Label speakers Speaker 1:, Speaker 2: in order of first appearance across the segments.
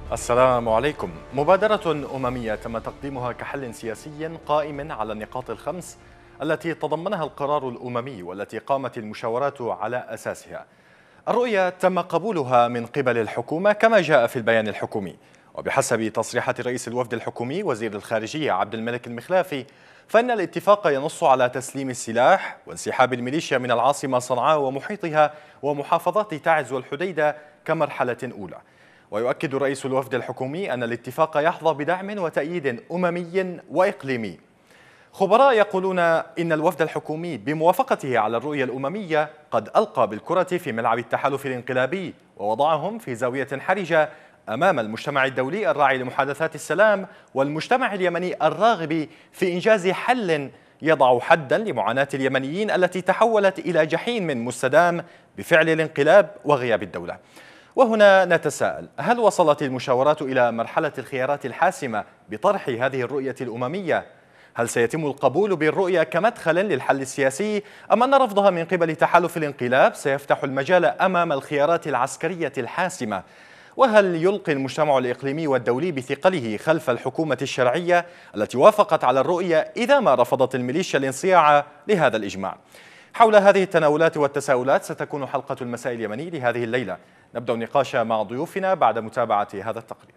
Speaker 1: السلام عليكم. مبادرة أممية تم تقديمها كحل سياسي قائم على النقاط الخمس التي تضمنها القرار الأممي والتي قامت المشاورات على أساسها. الرؤية تم قبولها من قبل الحكومة كما جاء في البيان الحكومي، وبحسب تصريحات رئيس الوفد الحكومي وزير الخارجية عبد الملك المخلافي فإن الاتفاق ينص على تسليم السلاح وانسحاب الميليشيا من العاصمة صنعاء ومحيطها ومحافظات تعز والحديدة كمرحلة أولى. ويؤكد رئيس الوفد الحكومي أن الاتفاق يحظى بدعم وتأييد أممي وإقليمي. خبراء يقولون إن الوفد الحكومي بموافقته على الرؤية الأممية قد ألقى بالكرة في ملعب التحالف الانقلابي ووضعهم في زاوية حرجة أمام المجتمع الدولي الراعي لمحادثات السلام والمجتمع اليمني الراغب في إنجاز حل يضع حدا لمعاناة اليمنيين التي تحولت إلى جحيم مستدام بفعل الانقلاب وغياب الدولة. وهنا نتساءل: هل وصلت المشاورات إلى مرحلة الخيارات الحاسمة بطرح هذه الرؤية الأممية؟ هل سيتم القبول بالرؤية كمدخل للحل السياسي، أم أن رفضها من قبل تحالف الانقلاب سيفتح المجال أمام الخيارات العسكرية الحاسمة؟ وهل يلقي المجتمع الإقليمي والدولي بثقله خلف الحكومة الشرعية التي وافقت على الرؤية إذا ما رفضت الميليشيا الانصياع لهذا الإجماع؟ حول هذه التناولات والتساؤلات ستكون حلقة المساء اليمني لهذه الليلة. نبدأ النقاش مع ضيوفنا بعد متابعة هذا التقرير.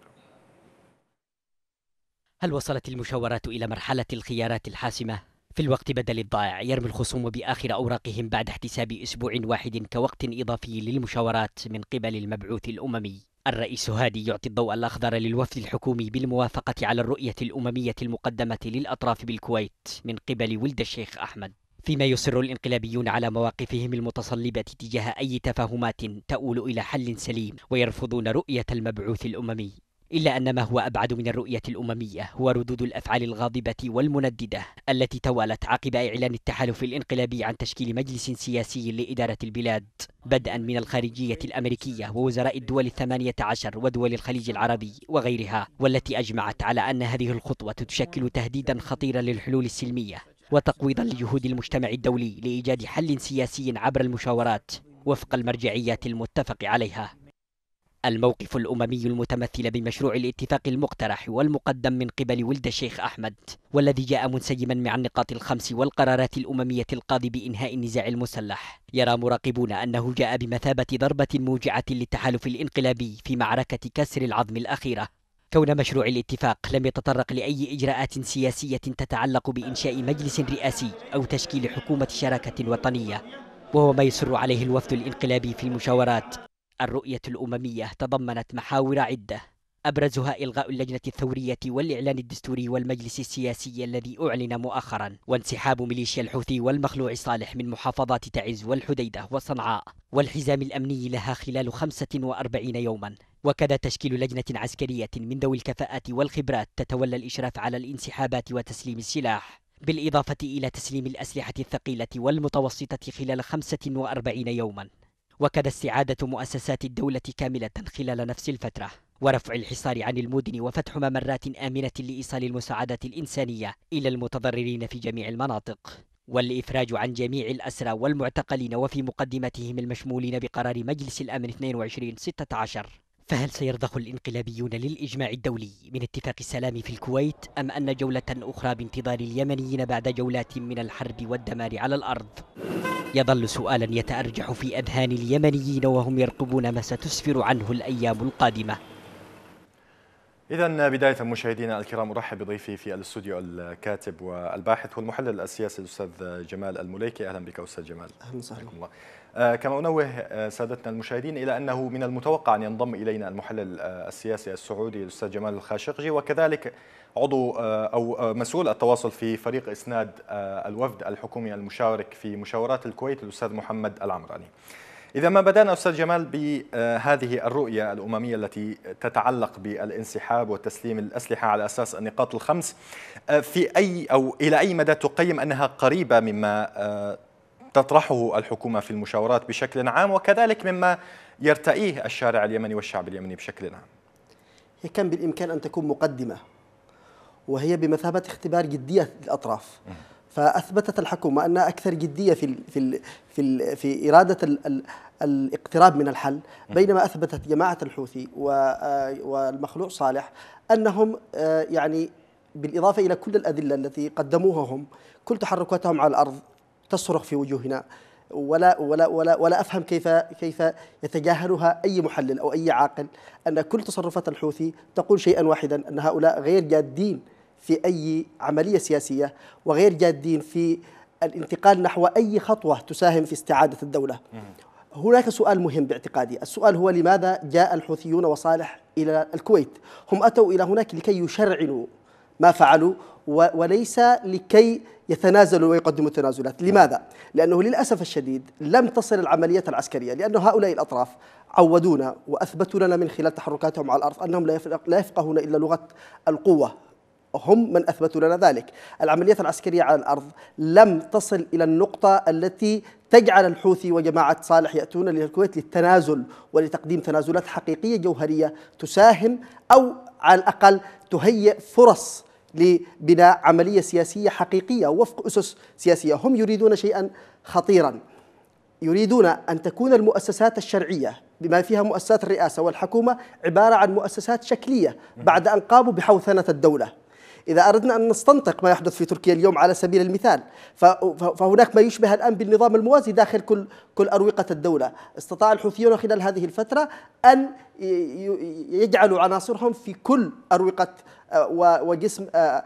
Speaker 2: هل وصلت المشاورات إلى مرحلة الخيارات الحاسمة؟ في الوقت بدل الضائع يرمي الخصوم بآخر أوراقهم بعد احتساب أسبوع واحد كوقت إضافي للمشاورات من قبل المبعوث الأممي. الرئيس هادي يعطي الضوء الأخضر للوفد الحكومي بالموافقة على الرؤية الأممية المقدمة للأطراف بالكويت من قبل ولد الشيخ أحمد، فيما يصر الانقلابيون على مواقفهم المتصلبة تجاه أي تفاهمات تؤول إلى حل سليم ويرفضون رؤية المبعوث الأممي. إلا أن ما هو أبعد من الرؤية الأممية هو ردود الأفعال الغاضبة والمنددة التي توالت عقب إعلان التحالف الانقلابي عن تشكيل مجلس سياسي لإدارة البلاد، بدءا من الخارجية الأمريكية ووزراء الدول 18 ودول الخليج العربي وغيرها، والتي أجمعت على أن هذه الخطوة تشكل تهديدا خطيرا للحلول السلمية وتقويضا لجهود المجتمع الدولي لإيجاد حل سياسي عبر المشاورات وفق المرجعيات المتفق عليها. الموقف الأممي المتمثل بمشروع الاتفاق المقترح والمقدم من قبل ولد الشيخ أحمد، والذي جاء منسجما مع النقاط الخمس والقرارات الأممية القاضي بإنهاء النزاع المسلح، يرى مراقبون أنه جاء بمثابة ضربة موجعة للتحالف الانقلابي في معركة كسر العظم الأخيرة، كون مشروع الاتفاق لم يتطرق لأي إجراءات سياسية تتعلق بإنشاء مجلس رئاسي أو تشكيل حكومة شراكة وطنية، وهو ما يصر عليه الوفد الانقلابي في المشاورات. الرؤية الأممية تضمنت محاور عدة، أبرزها إلغاء اللجنة الثورية والإعلان الدستوري والمجلس السياسي الذي أعلن مؤخرا، وانسحاب ميليشيا الحوثي والمخلوع صالح من محافظات تعز والحديدة وصنعاء والحزام الأمني لها خلال 45 يوما، وكذا تشكيل لجنة عسكرية من ذوي الكفاءات والخبرات تتولى الإشراف على الانسحابات وتسليم السلاح، بالإضافة إلى تسليم الأسلحة الثقيلة والمتوسطة خلال 45 يوما، وكذا استعادة مؤسسات الدولة كاملة خلال نفس الفترة، ورفع الحصار عن المدن وفتح ممرات آمنة لإيصال المساعدات الإنسانية إلى المتضررين في جميع المناطق، والإفراج عن جميع الأسرى والمعتقلين وفي مقدمتهم المشمولين بقرار مجلس الأمن 22/16. فهل سيرضخ الانقلابيون للإجماع الدولي من اتفاق السلام في الكويت، أم أن جولة أخرى بانتظار اليمنيين بعد جولات من الحرب والدمار على الأرض؟ يظل سؤالا يتأرجح في أذهان اليمنيين وهم يرقبون ما ستسفر عنه الأيام القادمة.
Speaker 1: إذن بداية مشاهدينا الكرام أرحب بضيفي في الاستوديو الكاتب والباحث والمحلل السياسي الأستاذ جمال المليكي. أهلا بك أستاذ جمال.
Speaker 3: أهلا وسهلا.
Speaker 1: كما أنوه سادتنا المشاهدين إلى أنه من المتوقع أن ينضم إلينا المحلل السياسي السعودي الأستاذ جمال الخاشقجي، وكذلك عضو أو مسؤول التواصل في فريق إسناد الوفد الحكومي المشارك في مشاورات الكويت الأستاذ محمد العمراني. إذا ما بدأنا أستاذ جمال بهذه الرؤية الأممية التي تتعلق بالانسحاب وتسليم الأسلحة على أساس النقاط الخمس، في أي أو إلى أي مدى تقيم أنها قريبة مما تطرحه الحكومة في المشاورات بشكل عام، وكذلك مما يرتئيه الشارع اليمني والشعب اليمني بشكل عام؟
Speaker 3: هي كان بالإمكان أن تكون مقدمة، وهي بمثابة اختبار جدية للأطراف، فأثبتت الحكومة أنها أكثر جدية في إرادة الاقتراب من الحل، بينما أثبتت جماعة الحوثي والمخلوع صالح أنهم يعني بالإضافة إلى كل الأدلة التي قدموها هم، كل تحركاتهم على الأرض تصرخ في وجوهنا، ولا أفهم كيف يتجاهلها أي محلل أو أي عاقل، أن كل تصرفات الحوثي تقول شيئا واحدا، أن هؤلاء غير جادين في أي عملية سياسية، وغير جادين في الانتقال نحو أي خطوة تساهم في استعادة الدولة. هناك سؤال مهم باعتقادي، السؤال هو: لماذا جاء الحوثيون وصالح إلى الكويت؟ هم أتوا إلى هناك لكي يشرعنوا ما فعلوا، وليس لكي يتنازلوا ويقدموا تنازلات. لماذا؟ لأنه للأسف الشديد لم تصل العمليات العسكرية، لأن هؤلاء الأطراف عودونا وأثبتوا لنا من خلال تحركاتهم على الأرض أنهم لا يفقهون إلا لغة القوة، هم من أثبتوا لنا ذلك. العمليات العسكرية على الأرض لم تصل إلى النقطة التي تجعل الحوثي وجماعة صالح يأتون للكويت للتنازل ولتقديم تنازلات حقيقية جوهرية تساهم أو على الأقل تهيئ فرص لبناء عملية سياسية حقيقية وفق أسس سياسية. هم يريدون شيئا خطيرا، يريدون أن تكون المؤسسات الشرعية بما فيها مؤسسات الرئاسة والحكومة عبارة عن مؤسسات شكلية بعد أن قاموا بحوثنة الدولة. إذا أردنا أن نستنطق ما يحدث في تركيا اليوم على سبيل المثال، فهناك ما يشبه الآن بالنظام الموازي داخل كل أروقة الدولة. استطاع الحوثيون خلال هذه الفترة أن يجعلوا عناصرهم في كل أروقة وجسم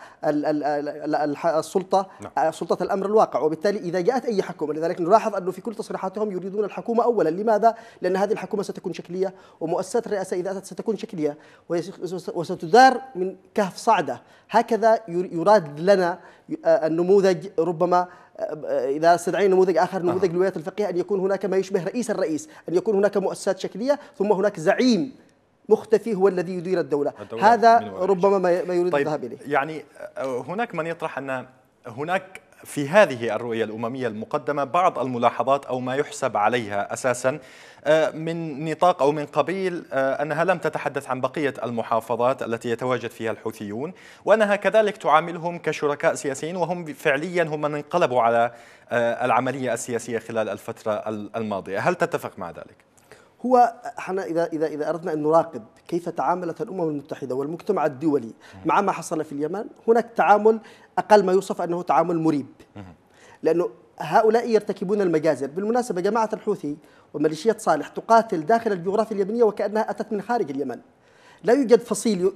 Speaker 3: السلطة، سلطة الأمر الواقع. وبالتالي إذا جاءت أي حكومة، لذلك نلاحظ أنه في كل تصريحاتهم يريدون الحكومة أولا. لماذا؟ لأن هذه الحكومة ستكون شكلية، ومؤسسات الرئاسة إذا أتت ستكون شكلية وستدار من كهف صعدة. هكذا يراد لنا النموذج، ربما إذا استدعينا نموذج آخر، نموذج الولايات الفقيهة، أن يكون هناك ما يشبه رئيس الرئيس، أن يكون هناك مؤسسات شكلية ثم هناك زعيم مختفي هو الذي يدير الدولة. هذا ربما ما يريد الذهاب إليه.
Speaker 1: يعني هناك من يطرح أن هناك في هذه الرؤية الأممية المقدمة بعض الملاحظات أو ما يحسب عليها أساسا من نطاق أو من قبيل أنها لم تتحدث عن بقية المحافظات التي يتواجد فيها الحوثيون، وأنها كذلك تعاملهم كشركاء سياسيين، وهم فعليا هم من انقلبوا على العملية السياسية خلال الفترة الماضية. هل تتفق مع ذلك؟
Speaker 3: هو احنا إذا أردنا أن نراقب كيف تعاملت الأمم المتحدة والمجتمع الدولي مع ما حصل في اليمن، هناك تعامل أقل ما يوصف أنه تعامل مريب، لأنه هؤلاء يرتكبون المجازر. بالمناسبة جماعة الحوثي وميليشيات صالح تقاتل داخل الجغرافيا اليمنية وكأنها أتت من خارج اليمن. لا يوجد فصيل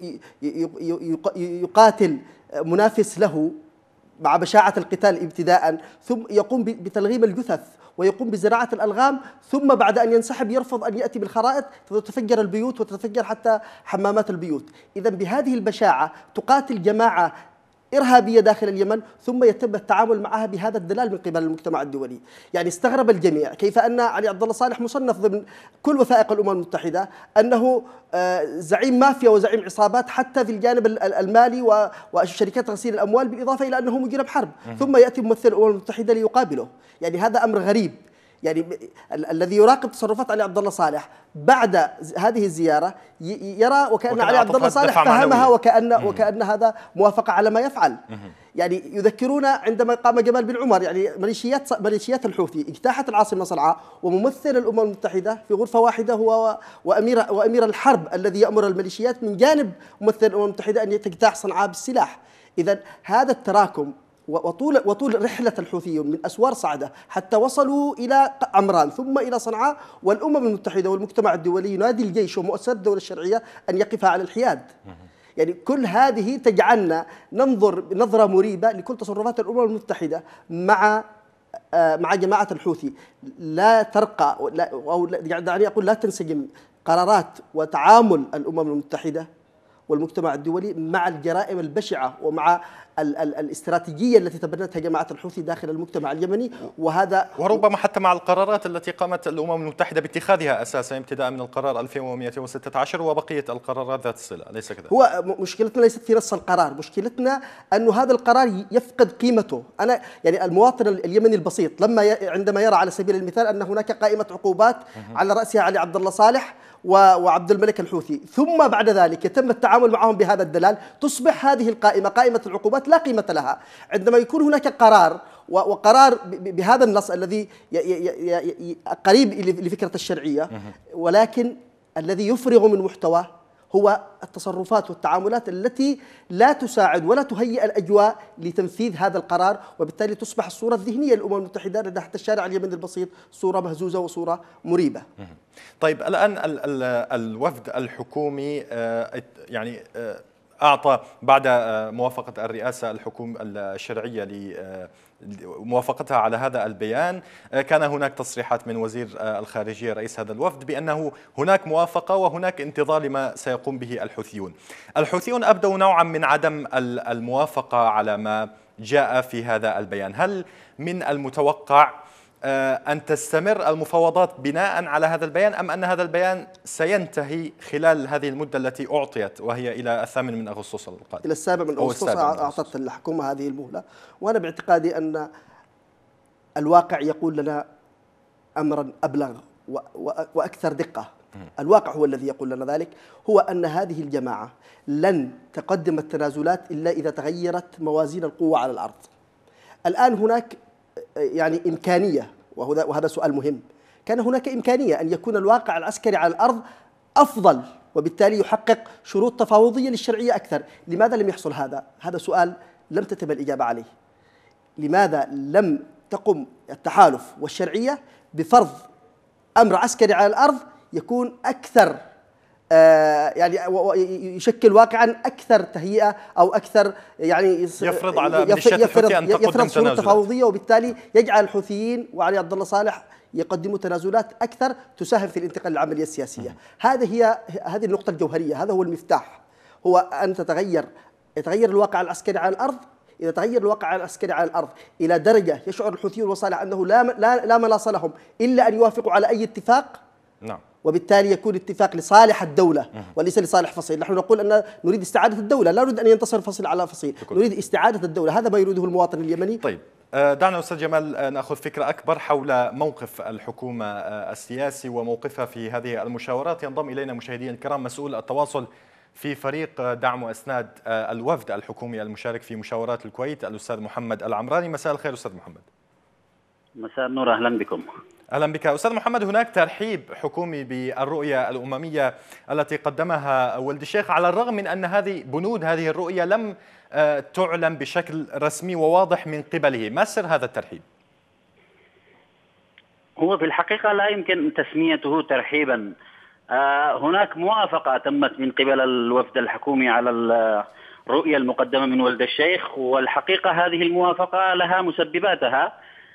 Speaker 3: يقاتل منافس له مع بشاعة القتال ابتداء، ثم يقوم بتلغيم الجثث ويقوم بزراعة الألغام، ثم بعد أن ينسحب يرفض أن يأتي بالخرائط فتتفجر البيوت وتتفجر حتى حمامات البيوت. إذا بهذه البشاعة تقاتل جماعة إرهابية داخل اليمن، ثم يتم التعامل معها بهذا الدلال من قبل المجتمع الدولي. يعني استغرب الجميع كيف أن علي عبد الله صالح مصنف ضمن كل وثائق الأمم المتحدة أنه زعيم مافيا وزعيم عصابات حتى في الجانب المالي وشركات غسيل الأموال، بالإضافة إلى أنه مجرم حرب، ثم يأتي ممثل الأمم المتحدة ليقابله. يعني هذا أمر غريب. يعني الذي يراقب تصرفات علي عبد الله صالح بعد هذه الزيارة يرى وكأن علي عبد الله صالح فهمها وكأن هذا موافقة على ما يفعل. يعني يذكرونا عندما قام جمال بن عمر، يعني ميليشيات الحوثي اجتاحت العاصمة صنعاء، وممثل الأمم المتحدة في غرفة واحدة هو وأمير الحرب الذي يأمر الميليشيات من جانب ممثل الأمم المتحدة أن تجتاح صنعاء بالسلاح. إذا هذا التراكم وطول رحلة الحوثيون من أسوار صعدة حتى وصلوا إلى عمران ثم إلى صنعاء، والأمم المتحدة والمجتمع الدولي ينادي الجيش ومؤسسات الدولة الشرعية أن يقف على الحياد. يعني كل هذه تجعلنا ننظر نظرة مريبة لكل تصرفات الأمم المتحدة مع جماعة الحوثي. لا ترقى أو دعني أقول لا تنسجم قرارات وتعامل الأمم المتحدة والمجتمع الدولي مع الجرائم البشعة ومع الاستراتيجية التي تبنتها جماعة الحوثي داخل المجتمع اليمني. وهذا
Speaker 1: وربما حتى مع القرارات التي قامت الأمم المتحدة باتخاذها أساسا ابتداء من القرار 2216 وبقية القرارات ذات الصلة، أليس كذلك؟
Speaker 3: هو مشكلتنا ليست في نص القرار، مشكلتنا أن هذا القرار يفقد قيمته. أنا يعني المواطن اليمني البسيط عندما يرى على سبيل المثال أن هناك قائمة عقوبات على رأسها علي عبد الله صالح وعبد الملك الحوثي، ثم بعد ذلك يتم التعامل معهم بهذا الدلال، تصبح هذه القائمة قائمة العقوبات لا قيمة لها. عندما يكون هناك قرار وقرار بهذا النص الذي قريب لفكرة الشرعية، ولكن الذي يفرغ من محتواه هو التصرفات والتعاملات التي لا تساعد ولا تهيئ الأجواء لتنفيذ هذا القرار، وبالتالي تصبح الصورة الذهنية للأمم المتحدة لدى حتى الشارع اليمني البسيط صورة مهزوزة وصورة مريبة.
Speaker 1: طيب الآن الوفد الحكومي يعني أعطى بعد موافقة الرئاسة الحكومة الشرعية موافقتها على هذا البيان، كان هناك تصريحات من وزير الخارجية رئيس هذا الوفد بأنه هناك موافقة وهناك انتظار لما سيقوم به الحوثيون. الحوثيون أبدوا نوعا من عدم الموافقة على ما جاء في هذا البيان. هل من المتوقع أن تستمر المفاوضات بناء على هذا البيان، أم أن هذا البيان سينتهي خلال هذه المدة التي أعطيت وهي إلى 8 أغسطس القادم؟
Speaker 3: إلى 7 أغسطس أعطت الحكومة هذه المهلة، وأنا باعتقادي أن الواقع يقول لنا أمرا أبلغ وأكثر دقة. الواقع هو الذي يقول لنا ذلك، هو أن هذه الجماعة لن تقدم التنازلات إلا إذا تغيرت موازين القوة على الأرض. الآن هناك يعني إمكانية، وهذا سؤال مهم، كان هناك إمكانية أن يكون الواقع العسكري على الأرض أفضل وبالتالي يحقق شروط تفاوضية للشرعية أكثر. لماذا لم يحصل هذا؟ هذا سؤال لم تتم الإجابة عليه. لماذا لم تقم التحالف والشرعية بفرض أمر عسكري على الأرض يكون أكثر يعني يشكل واقعا أكثر تهيئة أو أكثر يعني
Speaker 1: يفرض على ميليشيات الحوثي أن تقدم
Speaker 3: شروط تفاوضية، وبالتالي يجعل الحوثيين وعلي عبد الله صالح يقدموا تنازلات أكثر تساهم في الانتقال للعملية السياسية. هذه النقطة الجوهرية، هذا هو المفتاح، هو أن يتغير الواقع العسكري على الأرض. إذا تغير الواقع العسكري على الأرض إلى درجة يشعر الحوثيون وصالح أنه لا مناص لهم إلا أن يوافقوا على أي اتفاق، نعم، وبالتالي يكون اتفاق لصالح الدولة وليس لصالح فصيل. نحن نقول أن نريد استعادة الدولة، لا نريد أن ينتصر فصيل على فصيل، نريد استعادة الدولة، هذا ما يريده المواطن اليمني.
Speaker 1: طيب دعنا أستاذ جمال نأخذ فكرة أكبر حول موقف الحكومة السياسي وموقفها في هذه المشاورات. ينضم إلينا مشاهدينا الكرام مسؤول التواصل في فريق دعم وإسناد الوفد الحكومي المشارك في مشاورات الكويت، الأستاذ محمد العمراني. مساء الخير أستاذ محمد.
Speaker 4: مساء النور، أهلا بكم.
Speaker 1: أهلا بك أستاذ محمد. هناك ترحيب حكومي بالرؤية الأممية التي قدمها ولد الشيخ، على الرغم من أن بنود هذه الرؤية لم تعلن بشكل رسمي وواضح من قبله. ما سر هذا الترحيب؟
Speaker 4: هو في الحقيقة لا يمكن تسميته ترحيبا. هناك موافقة تمت من قبل الوفد الحكومي على الرؤية المقدمة من ولد الشيخ، والحقيقة هذه الموافقة لها مسبباتها.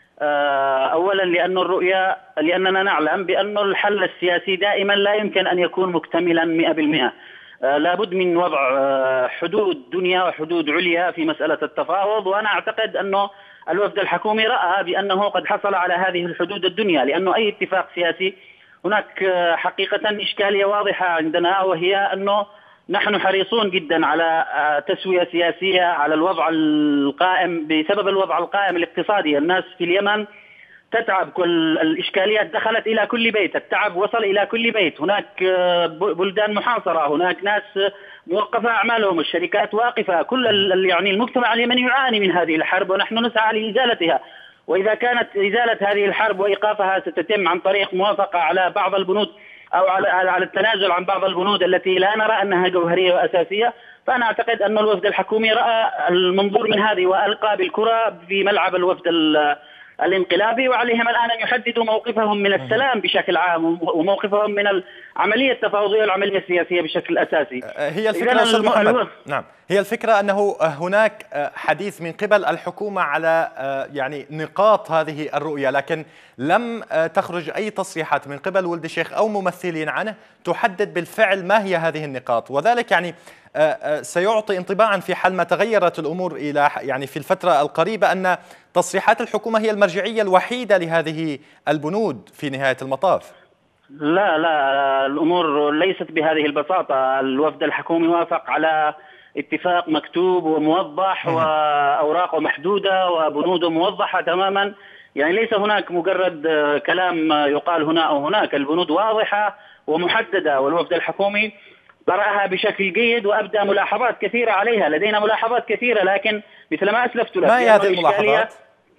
Speaker 4: أولا لأننا نعلم بأن الحل السياسي دائما لا يمكن أن يكون مكتملا 100%. لابد من وضع حدود دنيا وحدود عليا في مسألة التفاوض، وأنا أعتقد أنه الوفد الحكومي رأى بأنه قد حصل على هذه الحدود الدنيا، لأنه أي اتفاق سياسي هناك حقيقة إشكالية واضحة عندنا، وهي أنه نحن حريصون جدا على تسوية سياسية على الوضع القائم بسبب الوضع القائم الاقتصادي. الناس في اليمن تتعب، كل الإشكاليات دخلت إلى كل بيت، التعب وصل إلى كل بيت، هناك بلدان محاصرة، هناك ناس موقفة أعمالهم، الشركات واقفة، كل يعني المجتمع اليمني يعاني من هذه الحرب ونحن نسعى لإزالتها. وإذا كانت إزالة هذه الحرب وإيقافها ستتم عن طريق موافقة على بعض البنود أو على التنازل عن بعض البنود التي لا نرى أنها جوهرية وأساسية، فأنا أعتقد أن الوفد الحكومي رأى المنظور من هذه وألقى بالكرة في ملعب الوفد الانقلابي، وعليهم الآن أن يحددوا موقفهم من السلام بشكل عام وموقفهم من العملية التفاوضية والعملية السياسية بشكل أساسي.
Speaker 1: هي الفكرة أستاذ محمد، نعم، هي الفكرة أنه هناك حديث من قبل الحكومة على يعني نقاط هذه الرؤية، لكن لم تخرج أي تصريحات من قبل ولد الشيخ أو ممثلين عنه تحدد بالفعل ما هي هذه النقاط، وذلك يعني سيعطي انطباعا في حال ما تغيرت الأمور إلى يعني في الفترة القريبة أن تصريحات الحكومة هي المرجعية الوحيدة لهذه البنود في نهاية المطاف.
Speaker 4: لا الأمور ليست بهذه البساطة. الوفد الحكومي وافق على اتفاق مكتوب وموضح وأوراقه محدودة وبنوده موضحة تماما، يعني ليس هناك مجرد كلام يقال هنا أو هناك، البنود واضحة ومحددة، والوفد الحكومي قرأها بشكل جيد وأبدى ملاحظات كثيرة عليها. لدينا ملاحظات كثيرة، لكن مثل ما أسلفت لك،
Speaker 1: ما هي هذه الملاحظات؟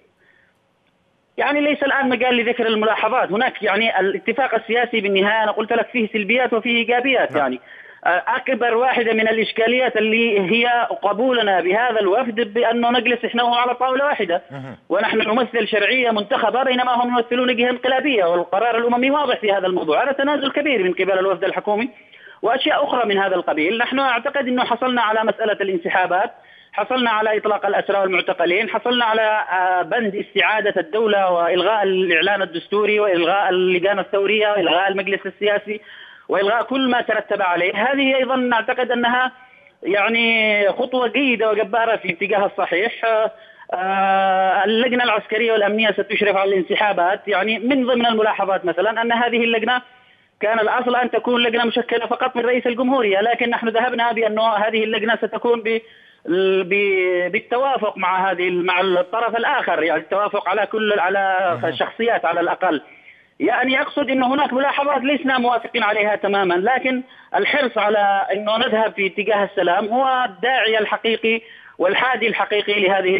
Speaker 4: يعني ليس الآن مجال لذكر الملاحظات. هناك يعني الاتفاق السياسي بالنهاية أنا قلت لك فيه سلبيات وفيه إيجابيات. يعني أكبر واحدة من الإشكاليات اللي هي قبولنا بهذا الوفد بأنه نجلس إحنا وهو على طاولة واحدة، ونحن نمثل شرعية منتخبة بينما هم يمثلون جهة انقلابية، والقرار الأممي واضح في هذا الموضوع. هذا تنازل كبير من قبل الوفد الحكومي وأشياء أخرى من هذا القبيل. نحن أعتقد أنه حصلنا على مسألة الانسحابات، حصلنا على إطلاق الأسرى والمعتقلين، حصلنا على بند استعادة الدولة وإلغاء الإعلان الدستوري وإلغاء اللجان الثورية وإلغاء المجلس السياسي وإلغاء كل ما ترتب عليه. هذه أيضا نعتقد أنها يعني خطوة جيدة وجبارة في اتجاه الصحيح. اللجنة العسكرية والأمنية ستشرف على الانسحابات. يعني من ضمن الملاحظات مثلا أن هذه اللجنة كان الأصل أن تكون لجنة مشكلة فقط من رئيس الجمهورية، لكن نحن ذهبنا بأنه هذه اللجنة ستكون بالتوافق مع الطرف الآخر، يعني التوافق على شخصيات على الأقل. يعني أقصد أنه هناك ملاحظات لسنا موافقين عليها تماما، لكن الحرص على أنه نذهب في اتجاه السلام هو الداعي الحقيقي والحادي الحقيقي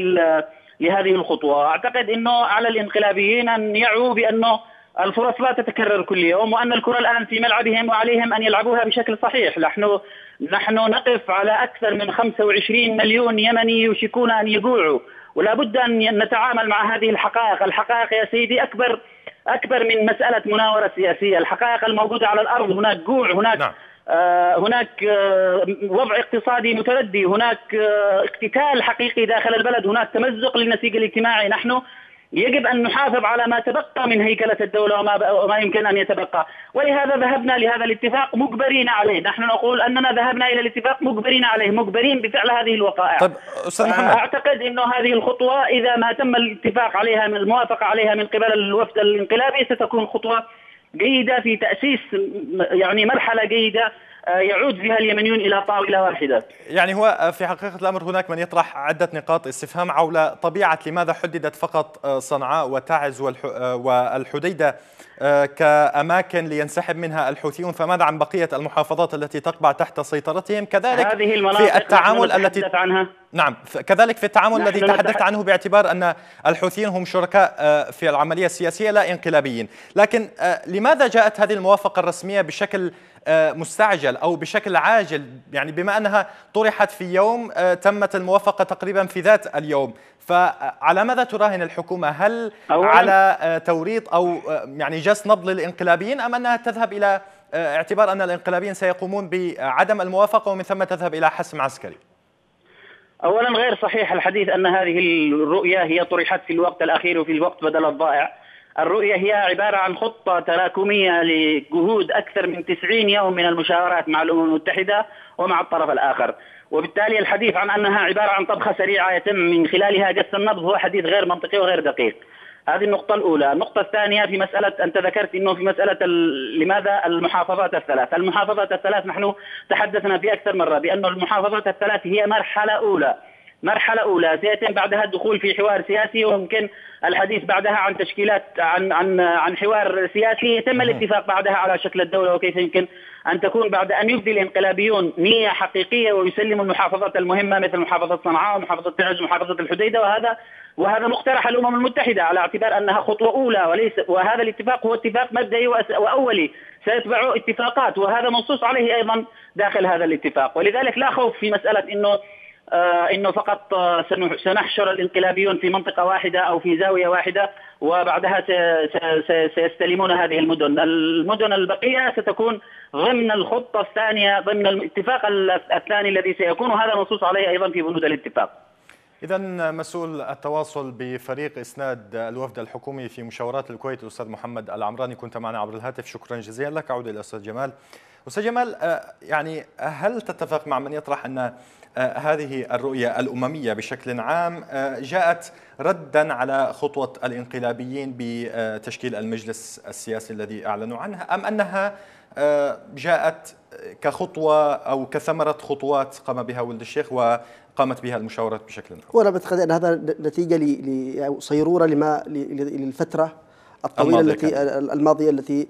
Speaker 4: لهذه الخطوة. أعتقد أنه على الانقلابيين أن يعوا بأنه الفرص لا تتكرر كل يوم، وأن الكرة الآن في ملعبهم وعليهم أن يلعبوها بشكل صحيح. نحن نقف على أكثر من 25 مليون يمني يوشكون أن يجوعوا، ولا بد أن نتعامل مع هذه الحقائق. الحقائق يا سيدي أكبر من مسألة مناورة سياسية. الحقائق الموجودة على الأرض، هناك جوع، هناك
Speaker 1: نعم.
Speaker 4: هناك وضع اقتصادي متردي، هناك اقتتال حقيقي داخل البلد، هناك تمزق للنسيج الاجتماعي. نحن يجب أن نحافظ على ما تبقى من هيكلة الدولة وما يمكن أن يتبقى، ولهذا ذهبنا لهذا الاتفاق مجبرين عليه. نحن نقول أننا ذهبنا إلى الاتفاق مجبرين عليه، مجبرين بفعل هذه الوقائع.
Speaker 1: طيب أستاذ محمد،
Speaker 4: أعتقد أنه هذه الخطوة إذا ما تم الاتفاق عليها من الموافقة عليها من قبل الوفد الانقلابي ستكون خطوة جيدة في تأسيس يعني مرحلة جيدة يعود فيها اليمنيون إلى طاولة واحدة.
Speaker 1: يعني هو في حقيقة الأمر هناك من يطرح عدة نقاط استفهام حول طبيعة لماذا حددت فقط صنعاء وتعز والحديدة كأماكن لينسحب منها الحوثيون، فماذا عن بقية المحافظات التي تقع تحت سيطرتهم؟ كذلك
Speaker 4: هذه المناطق
Speaker 1: في التعامل التي
Speaker 4: عنها.
Speaker 1: نعم، كذلك في التعامل الذي تحدثت عنه باعتبار أن الحوثيين هم شركاء في العملية السياسية لا انقلابيين، لكن لماذا جاءت هذه الموافقة الرسمية بشكل مستعجل أو بشكل عاجل؟ يعني بما أنها طرحت في يوم تمت الموافقة تقريبا في ذات اليوم، فعلى ماذا تراهن الحكومة؟ هل على توريط أو يعني جس نبض للانقلابيين، أم أنها تذهب إلى اعتبار أن الانقلابيين سيقومون بعدم الموافقة ومن ثم تذهب إلى حسم عسكري؟
Speaker 4: أولا غير صحيح الحديث أن هذه الرؤية هي طرحت في الوقت الأخير وفي الوقت بدل الضائع. الرؤية هي عبارة عن خطة تراكمية لجهود أكثر من 90 يوم من المشاورات مع الأمم المتحدة ومع الطرف الآخر، وبالتالي الحديث عن أنها عبارة عن طبخة سريعة يتم من خلالها جس النبض هو حديث غير منطقي وغير دقيق. هذه النقطة الأولى. النقطة الثانية في مسألة، أنت ذكرت أنه في مسألة لماذا المحافظات الثلاث. المحافظات الثلاث نحن تحدثنا في أكثر مرة بأن المحافظات الثلاث هي مرحلة أولى سيتم بعدها الدخول في حوار سياسي، ويمكن الحديث بعدها عن تشكيلات عن حوار سياسي يتم الاتفاق بعدها على شكل الدولة وكيف يمكن أن تكون بعد أن يبدي الانقلابيون نية حقيقية ويسلموا المحافظات المهمة مثل محافظة صنعاء ومحافظة تعز ومحافظة الحديدة، وهذا مقترح الأمم المتحدة على اعتبار أنها خطوة أولى، وهذا الاتفاق هو اتفاق مبدئي وأولي سيتبعه اتفاقات، وهذا منصوص عليه أيضا داخل هذا الاتفاق. ولذلك لا خوف في مسألة إنه فقط سنحشر الانقلابيون في منطقة واحدة أو في زاوية واحدة وبعدها سيستلمون هذه المدن البقية ستكون ضمن الخطة الثانية، ضمن الاتفاق الثاني الذي سيكون، وهذا منصوص عليه أيضا في بنود الاتفاق.
Speaker 1: إذن مسؤول التواصل بفريق إسناد الوفد الحكومي في مشاورات الكويت الأستاذ محمد العمراني كنت معنا عبر الهاتف، شكرا جزيلا لك. أعود إلى الأستاذ جمال. أستاذ جمال، يعني هل تتفق مع من يطرح أن هذه الرؤية الأممية بشكل عام جاءت ردا على خطوة الانقلابيين بتشكيل المجلس السياسي الذي أعلنوا عنه، أم أنها جاءت كخطوة أو كثمرة خطوات قام بها ولد الشيخ وقامت بها المشاورات بشكل عام؟
Speaker 3: وأنا بعتقد أن هذا نتيجة لصيرورة للفترة الطويلة الماضية التي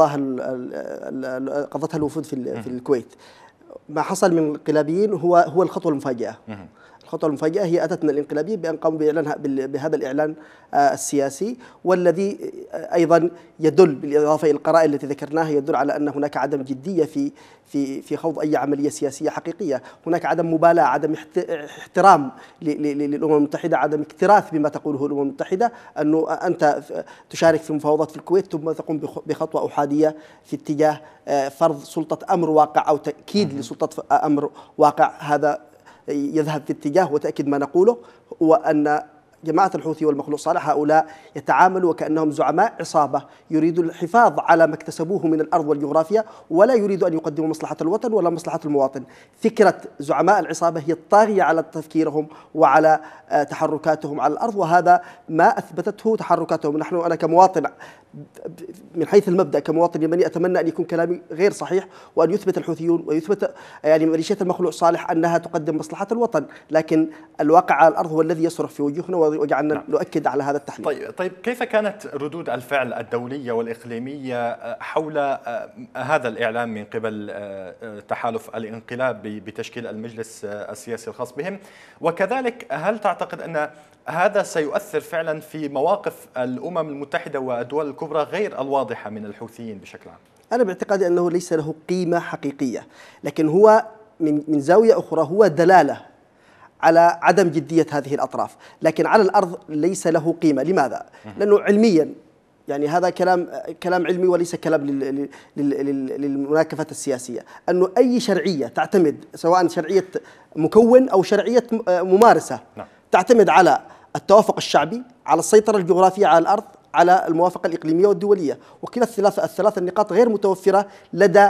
Speaker 3: قضتها الوفود في الكويت. ما حصل من الانقلابيين هو الخطوة المفاجئة. الخطوة المفاجئة هي أتت من الانقلابيين بأن قاموا بهذا الإعلان السياسي، والذي أيضا يدل بالإضافة إلى القرائن التي ذكرناها يدل على أن هناك عدم جدية في خوض أي عملية سياسية حقيقية. هناك عدم مبالاة، عدم احترام للأمم المتحدة، عدم اكتراث بما تقوله الأمم المتحدة، أنه أنت تشارك في مفاوضات في الكويت ثم تقوم بخطوة أحادية في اتجاه فرض سلطة أمر واقع أو تأكيد لسلطة أمر واقع. هذا يذهب في اتجاه، وتأكد ما نقوله هو أن جماعة الحوثي والمخلوع صالح هؤلاء يتعاملوا وكأنهم زعماء عصابة يريدوا الحفاظ على ما اكتسبوه من الأرض والجغرافيا، ولا يريدوا أن يقدموا مصلحة الوطن ولا مصلحة المواطن. فكرة زعماء العصابة هي الطاغية على تفكيرهم وعلى تحركاتهم على الأرض، وهذا ما أثبتته تحركاتهم. أنا كمواطن من حيث المبدأ كمواطن يمني أتمنى أن يكون كلامي غير صحيح، وأن يثبت الحوثيون ويثبت يعني ميليشيا المخلوع صالح أنها تقدم مصلحة الوطن، لكن الواقع على الأرض هو الذي يصرخ في وجوهنا وجعلنا نؤكد على هذا التحليل.
Speaker 1: طيب كيف كانت ردود الفعل الدولية والإقليمية حول هذا الإعلان من قبل تحالف الانقلاب بتشكيل المجلس السياسي الخاص بهم؟ وكذلك هل تعتقد أن هذا سيؤثر فعلا في مواقف الأمم المتحدة والدول الكبرى غير الواضحة من الحوثيين بشكل عام؟
Speaker 3: أنا باعتقادي أنه ليس له قيمة حقيقية، لكن هو من زاوية أخرى هو دلالة على عدم جدية هذه الأطراف، لكن على الأرض ليس له قيمة. لماذا؟ لأنه علميا يعني هذا كلام علمي وليس كلام للمناكفة السياسية، أنه أي شرعية تعتمد سواء شرعية مكون أو شرعية ممارسة تعتمد على التوافق الشعبي، على السيطرة الجغرافية على الأرض، على الموافقة الإقليمية والدولية، وكلا الثلاث النقاط غير متوفرة لدى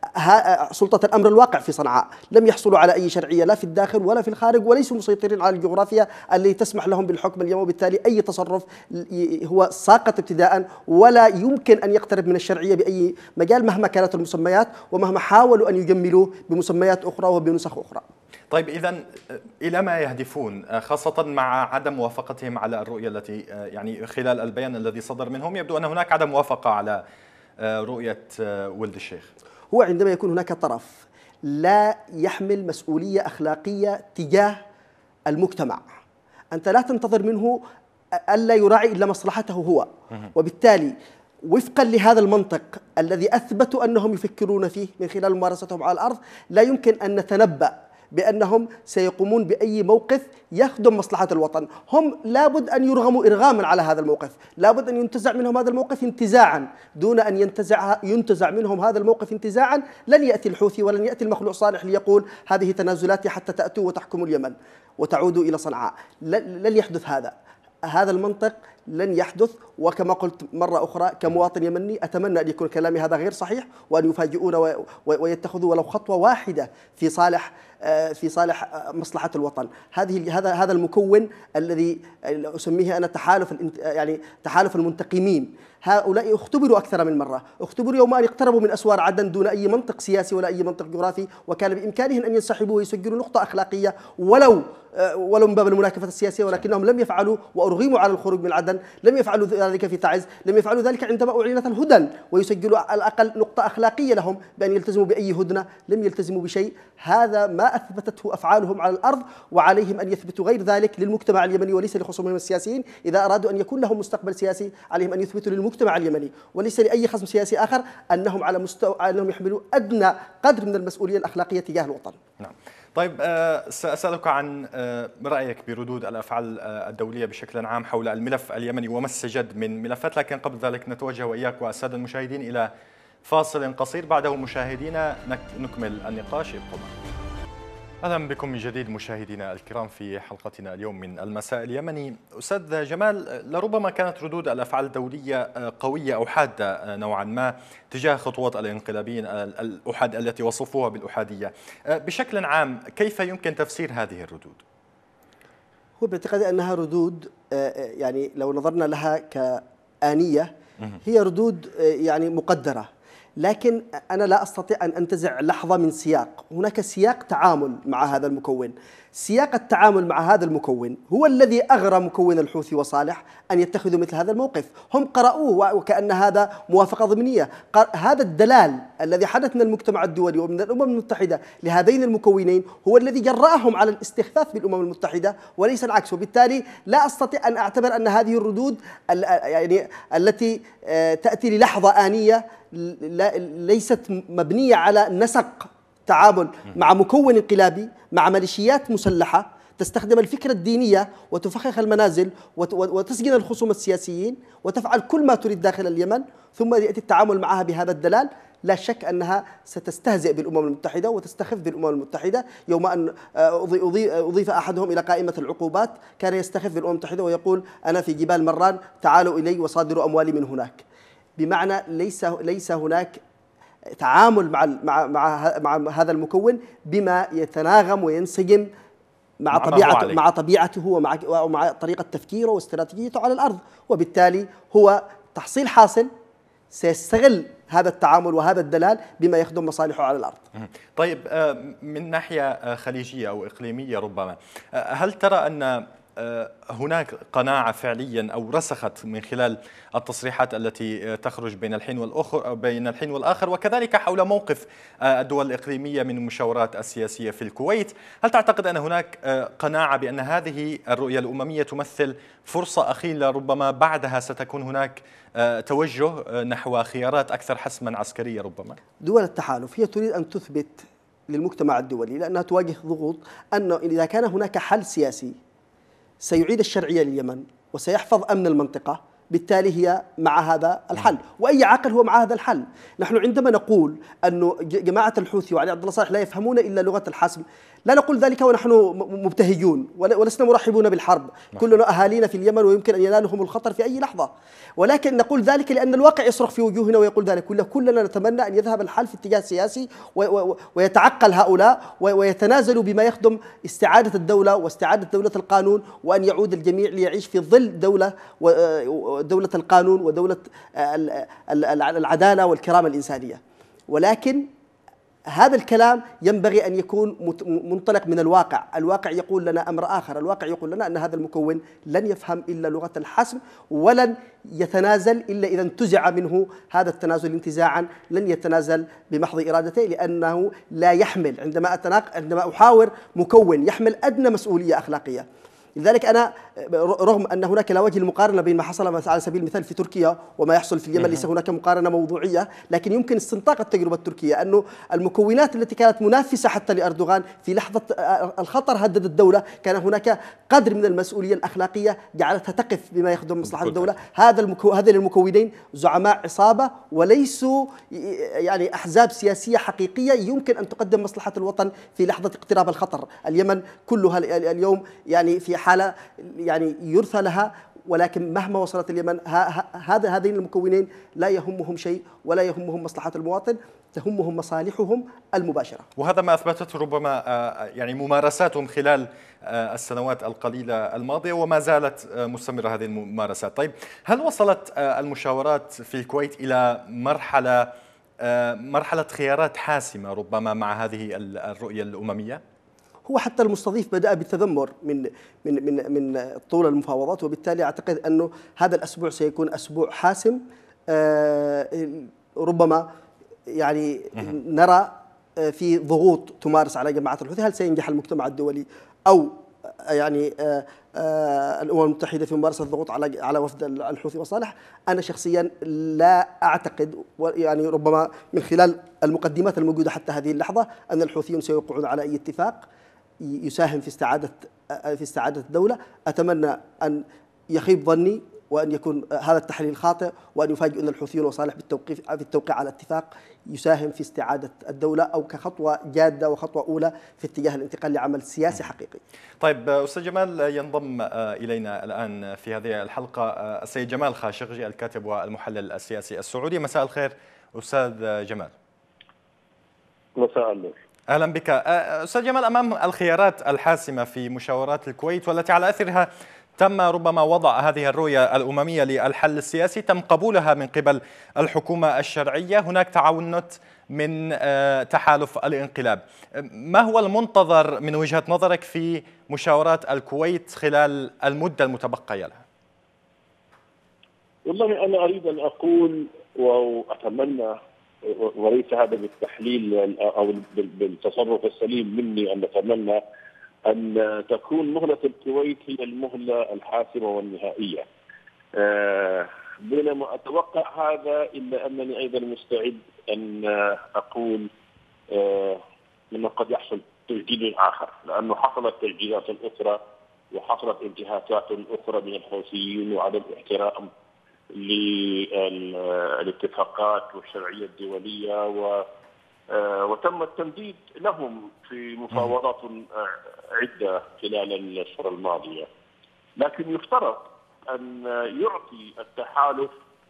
Speaker 3: سلطة الأمر الواقع في صنعاء. لم يحصلوا على أي شرعية لا في الداخل ولا في الخارج، وليسوا مسيطرين على الجغرافيا التي تسمح لهم بالحكم اليوم، وبالتالي أي تصرف هو ساقط ابتداء، ولا يمكن أن يقترب من الشرعية بأي مجال مهما كانت المسميات ومهما حاولوا أن يجملوه بمسميات أخرى وبنسخ أخرى.
Speaker 1: طيب إذن إلى ما يهدفون، خاصة مع عدم موافقتهم على الرؤية التي يعني خلال البيان الذي صدر منهم يبدو أن هناك عدم موافقة على رؤية ولد الشيخ؟ هو
Speaker 3: عندما يكون هناك طرف لا يحمل مسؤولية أخلاقية تجاه المجتمع، أنت لا تنتظر منه ألا يراعي إلا مصلحته هو، وبالتالي وفقا لهذا المنطق الذي أثبتوا أنهم يفكرون فيه من خلال ممارستهم على الأرض، لا يمكن أن نتنبأ بأنهم سيقومون بأي موقف يخدم مصلحة الوطن. هم لابد أن يرغموا إرغاما على هذا الموقف، لابد أن ينتزع منهم هذا الموقف انتزاعا، دون أن ينتزع منهم هذا الموقف انتزاعا لن يأتي الحوثي ولن يأتي المخلوع صالح ليقول هذه تنازلاتي حتى تأتوا وتحكموا اليمن وتعودوا إلى صنعاء. لن يحدث هذا المنطق لن يحدث. وكما قلت مرة أخرى كمواطن يمني أتمنى أن يكون كلامي هذا غير صحيح، وأن يفاجئونا ويتخذوا ولو خطوة واحدة في صالح مصلحة الوطن. هذا المكون الذي أسميه أنا تحالف المنتقمين. هؤلاء اختبروا أكثر من مرة، اختبروا يوم أن اقتربوا من أسوار عدن دون أي منطق سياسي ولا أي منطق جغرافي، وكان بإمكانهم أن ينسحبوا ويسجلوا نقطة أخلاقية ولو من باب المناكفة السياسية، ولكنهم لم يفعلوا وأرغموا على الخروج من عدن. لم يفعلوا ذلك في تعز، لم يفعلوا ذلك عندما أعلنت الهدن ويسجلوا على الأقل نقطة أخلاقية لهم بأن يلتزموا بأي هدنة. لم يلتزموا بشيء. هذا ما أثبتته أفعالهم على الأرض، وعليهم أن يثبتوا غير ذلك للمجتمع اليمني وليس لخصومهم السياسيين. إذا أرادوا أن يكون لهم مستقبل سياسي عليهم أن يثبتوا للمجتمع اليمني وليس لأي خصم سياسي آخر أنهم على مستوى أنهم يحملوا أدنى قدر من المسؤولية الأخلاقية تجاه الوطن.
Speaker 1: نعم. طيب سأسألك عن رأيك بردود الأفعال الدولية بشكل عام حول الملف اليمني وما استجد من ملفات، لكن قبل ذلك نتوجه وإياك والسادة المشاهدين إلى فاصل قصير، بعده مشاهدينا نكمل النقاش. ابقوا معنا. أهلا بكم من جديد مشاهدينا الكرام في حلقتنا اليوم من المساء اليمني. أستاذ جمال، لربما كانت ردود الأفعال الدولية قوية أو حادة نوعا ما تجاه خطوات الانقلابيين التي وصفوها بالأحادية. بشكل عام كيف يمكن تفسير هذه الردود؟
Speaker 3: هو باعتقادي أنها ردود يعني لو نظرنا لها كآنية هي ردود يعني مقدرة، لكن أنا لا أستطيع أن أنتزع لحظة من سياق. هناك سياق تعامل مع هذا المكون. سياق التعامل مع هذا المكون هو الذي أغرى مكون الحوثي وصالح أن يتخذوا مثل هذا الموقف. هم قرأوه وكأن هذا موافقة ضمنية. هذا الدلال الذي حدث من المجتمع الدولي ومن الأمم المتحدة لهذين المكونين هو الذي جرأهم على الاستخفاف بالأمم المتحدة وليس العكس. وبالتالي لا أستطيع أن أعتبر أن هذه الردود يعني التي تأتي للحظة آنية ليست مبنية على نسق تعامل مع مكون انقلابي، مع ميليشيات مسلحة تستخدم الفكرة الدينية وتفخخ المنازل وتسجن الخصوم السياسيين وتفعل كل ما تريد داخل اليمن، ثم يأتي التعامل معها بهذا الدلال. لا شك أنها ستستهزئ بالأمم المتحدة وتستخف بالأمم المتحدة. يوم أن أضيف أحدهم إلى قائمة العقوبات كان يستخف بالأمم المتحدة ويقول أنا في جبال مران، تعالوا إلي وصادروا أموالي من هناك. بمعنى ليس هناك تعامل مع هذا المكون بما يتناغم وينسجم مع طبيعته ومع طريقة تفكيره واستراتيجيته على الأرض. وبالتالي هو تحصيل حاصل سيستغل هذا التعامل وهذا الدلال بما يخدم مصالحه على الأرض.
Speaker 1: طيب، من ناحية خليجية أو إقليمية ربما، هل ترى أن هناك قناعة فعليا أو رسخت من خلال التصريحات التي تخرج بين الحين والآخر وكذلك حول موقف الدول الإقليمية من المشاورات السياسية في الكويت؟ هل تعتقد أن هناك قناعة بأن هذه الرؤية الأممية تمثل فرصة أخيرة ربما بعدها ستكون هناك توجه نحو خيارات أكثر حسما عسكرية ربما؟
Speaker 3: دول التحالف هي تريد أن تثبت للمجتمع الدولي، لأنها تواجه ضغوط، أنه إذا كان هناك حل سياسي سيعيد الشرعية لليمن وسيحفظ أمن المنطقة، بالتالي هي مع هذا الحل. وأي عاقل هو مع هذا الحل. نحن عندما نقول أن جماعة الحوثي وعلي عبد الله صالح لا يفهمون إلا لغة الحسم، لا نقول ذلك ونحن مبتهجون ولسنا مرحبون بالحرب. كلنا أهالينا في اليمن ويمكن أن ينالهم الخطر في أي لحظة، ولكن نقول ذلك لأن الواقع يصرخ في وجوهنا ويقول ذلك. كلنا نتمنى أن يذهب الحل في اتجاه سياسي ويتعقل هؤلاء ويتنازلوا بما يخدم استعادة الدولة واستعادة دولة القانون، وأن يعود الجميع ليعيش في ظل دولة القانون ودولة العدالة والكرامة الإنسانية. ولكن هذا الكلام ينبغي أن يكون منطلق من الواقع. الواقع يقول لنا أمر آخر. الواقع يقول لنا أن هذا المكون لن يفهم إلا لغة الحسم، ولن يتنازل إلا إذا انتزع منه هذا التنازل انتزاعا. لن يتنازل بمحض إرادته، لأنه لا يحمل عندما أحاور مكون يحمل أدنى مسؤولية أخلاقية. لذلك أنا رغم أن هناك لا وجه المقارنة بين ما حصل على سبيل المثال في تركيا وما يحصل في اليمن، ليس هناك مقارنة موضوعية، لكن يمكن استنطاق التجربة التركية أنه المكونات التي كانت منافسة حتى لأردوغان في لحظة الخطر هدد الدولة، كان هناك قدر من المسؤولية الأخلاقية جعلتها تقف بما يخدم مصلحة الدولة. هذين المكونين زعماء عصابة وليسوا يعني أحزاب سياسية حقيقية يمكن أن تقدم مصلحة الوطن في لحظة اقتراب الخطر. اليمن كلها اليوم يعني في حالة يعني يرثى لها، ولكن مهما وصلت اليمن هذين المكونين لا يهمهم شيء ولا يهمهم مصلحة المواطن، تهمهم مصالحهم المباشرة.
Speaker 1: وهذا ما أثبتته ربما يعني ممارساتهم خلال السنوات القليلة الماضية، وما زالت مستمرة هذه الممارسات. طيب، هل وصلت المشاورات في الكويت إلى مرحلة خيارات حاسمة ربما مع هذه الرؤية الأممية؟
Speaker 3: هو حتى المستضيف بدأ بالتذمر من طول المفاوضات، وبالتالي أعتقد أنه هذا الأسبوع سيكون أسبوع حاسم. ربما يعني نرى في ضغوط تمارس على جماعة الحوثي. هل سينجح المجتمع الدولي أو يعني الأمم المتحدة في ممارسة الضغوط على وفد الحوثي وصالح؟ أنا شخصيا لا أعتقد، يعني ربما من خلال المقدمات الموجودة حتى هذه اللحظة، أن الحوثيون سيوقعون على أي اتفاق يساهم في استعادة الدولة. أتمنى أن يخيب ظني وأن يكون هذا التحليل خاطئ، وأن يفاجئ الحوثيون وصالح بالتوقيع على اتفاق يساهم في استعادة الدولة، أو كخطوة جادة وخطوة أولى في اتجاه الانتقال لعمل سياسي حقيقي.
Speaker 1: طيب أستاذ جمال، ينضم إلينا الآن في هذه الحلقة السيد جمال خاشقجي، الكاتب والمحلل السياسي السعودي. مساء الخير أستاذ جمال.
Speaker 5: مساء النور.
Speaker 1: أهلا بك أستاذ جمال. أمام الخيارات الحاسمة في مشاورات الكويت والتي على أثرها تم ربما وضع هذه الرؤية الأممية للحل السياسي، تم قبولها من قبل الحكومة الشرعية، هناك تعنت من تحالف الانقلاب. ما هو المنتظر من وجهة نظرك في مشاورات الكويت خلال المدة المتبقية لها؟
Speaker 5: والله أنا أريد أن أقول وأتمنى، وليس هذا بالتحليل أو بالتصرف السليم مني، أن أتمنى أن تكون مهلة الكويت هي المهلة الحاسمة والنهائية. بينما أتوقع هذا، إلا أنني أيضا مستعد أن أقول أنه قد يحصل تجديد آخر، لأنه حصلت تجديدات أخرى وحصلت انتهاكات أخرى من الحوثيين وعدم احترام للاتفاقات والشرعية الدولية، وتم التمديد لهم في مفاوضات عدة خلال الأشهر الماضية. لكن يفترض أن يعطي التحالف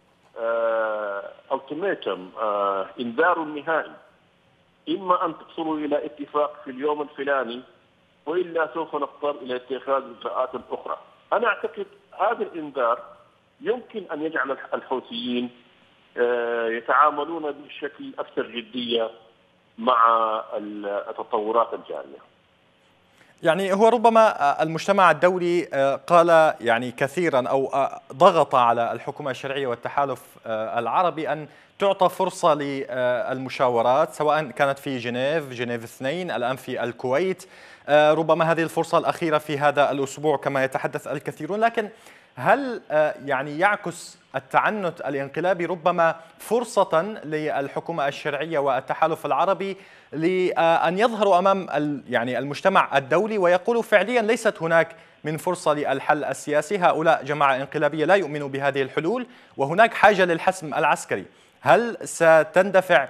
Speaker 5: ultimatum، إنذار نهائي، إما أن تصلوا إلى اتفاق في اليوم الفلاني وإلا سوف نضطر إلى اتخاذ إجراءات أخرى. أنا أعتقد هذا الإنذار يمكن أن يجعل الحوثيين يتعاملون بشكل أكثر جدية مع التطورات الجارية.
Speaker 1: يعني هو ربما المجتمع الدولي قال يعني كثيرا أو ضغط على الحكومة الشرعية والتحالف العربي أن تعطى فرصة للمشاورات، سواء كانت في جنيف 2، الآن في الكويت، ربما هذه الفرصة الأخيرة في هذا الأسبوع كما يتحدث الكثيرون. لكن هل يعني يعكس التعنت الانقلابي ربما فرصة للحكومة الشرعية والتحالف العربي لأن يظهروا أمام يعني المجتمع الدولي ويقولوا فعليا ليست هناك من فرصة للحل السياسي، هؤلاء جماعة انقلابية لا يؤمنوا بهذه الحلول وهناك حاجة للحسم العسكري؟ هل ستندفع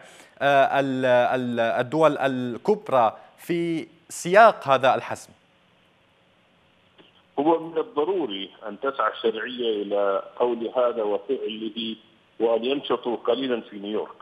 Speaker 1: الدول الكبرى في سياق هذا الحسم؟
Speaker 5: هو من الضروري أن تسعى الشرعية إلى قول هذا وفعله، وأن ينشطوا قليلا في نيويورك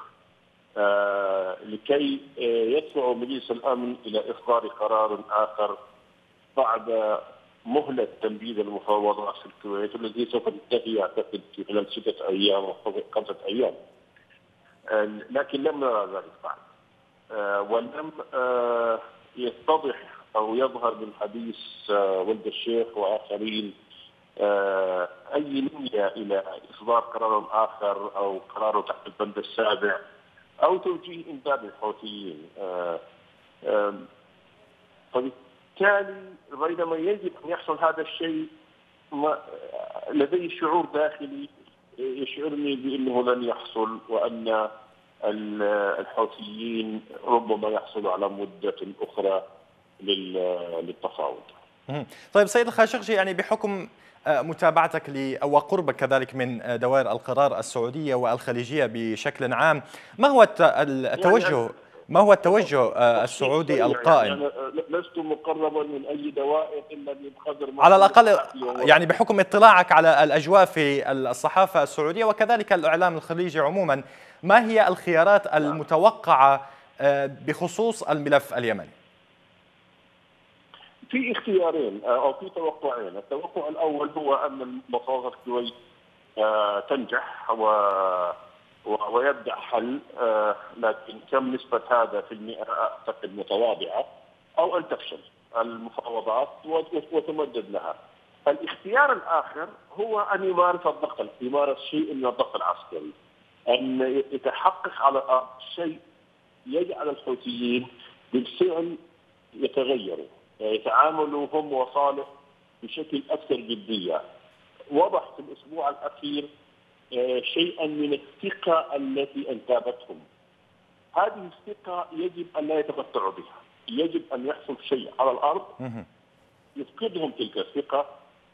Speaker 5: لكي يدفعوا مجلس الأمن إلى إصدار قرار آخر بعد مهلة تنفيذ المفاوضات في الكويت، التي سوف تنتهي أعتقد في خلال 6 أيام أو 5 أيام. لكن لم نرى ذلك بعد، ولم يتضح أو يظهر من حديث ولد الشيخ وآخرين أي نية إلى إصدار قرار آخر أو قرار تحت البند السابع أو توجيه إنذار للحوثيين. فبالتالي بينما يجب أن يحصل هذا الشيء، لدي شعور داخلي يشعرني بأنه لن يحصل، وأن الحوثيين ربما يحصلوا على مدة أخرى للتفاوض.
Speaker 1: طيب سيد الخاشقجي، يعني بحكم متابعتك وقربك كذلك من دوائر القرار السعودية والخليجية بشكل عام، ما هو التوجه السعودي القائم؟
Speaker 5: يعني لست مقربا من أي دوائر إلا بقدر
Speaker 1: على الأقل يعني بحكم اطلاعك على الأجواء في الصحافة السعودية وكذلك الإعلام الخليجي عموما، ما هي الخيارات المتوقعة بخصوص الملف اليمني؟
Speaker 5: في اختيارين أو في توقعين. التوقع الأول هو أن مفاوضات الكويت تنجح ويبدأ حل، لكن كم نسبة هذا في المئة أعتقد متواضعة، أو أن تفشل المفاوضات وتمدد لها. الاختيار الآخر هو أن يمارس شيء من الضغط العسكري، أن يتحقق على شيء يجعل الحوثيين بالفعل يتغيروا، يتعاملوا هم وصالح بشكل أكثر جدية. وضح في الأسبوع الأخير شيئا من الثقة التي انتابتهم. هذه الثقة يجب أن لا يتمتعوا بها، يجب أن يحصل شيء على الأرض يفقدهم تلك الثقة.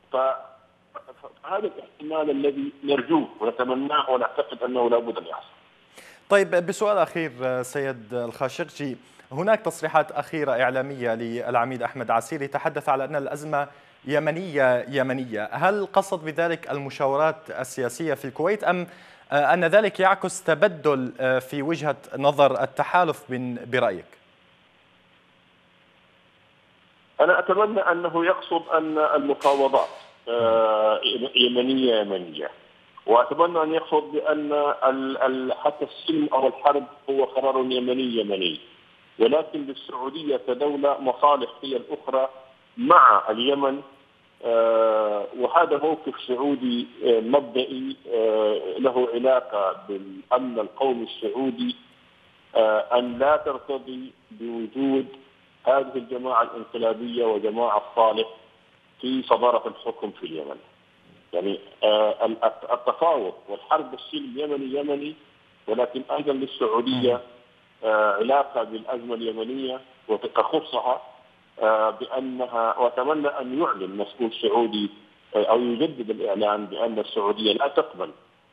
Speaker 5: فهذا الاحتمال الذي نرجوه ونتمناه ونعتقد أنه لا بد أن يحصل.
Speaker 1: طيب بسؤال أخير سيد الخاشقجي، هناك تصريحات أخيرة إعلامية للعميد أحمد عسيري تحدث على أن الأزمة يمنية، هل قصد بذلك المشاورات السياسية في الكويت أم أن ذلك يعكس تبدل في وجهة نظر التحالف برأيك؟
Speaker 5: أنا أتمنى أنه يقصد أن المفاوضات يمنية. وأتمنى أن يقصد بأن حتى السلم أو الحرب هو قرار يمني، ولكن للسعودية كدولة مصالح هي الأخرى مع اليمن، وهذا موقف سعودي مبدئي له علاقة بالأمن القومي السعودي، أن لا ترتضي بوجود هذه الجماعة الانقلابية وجماعة صالح في صدارة الحكم في اليمن. يعني التفاوض والحرب بالسلم يمني، ولكن أيضا للسعودية علاقة بالأزمة اليمنية وتخصها بأنها، وأتمنى أن يعلن مسؤول سعودي أو يجدد الإعلان بأن السعودية لا تقبل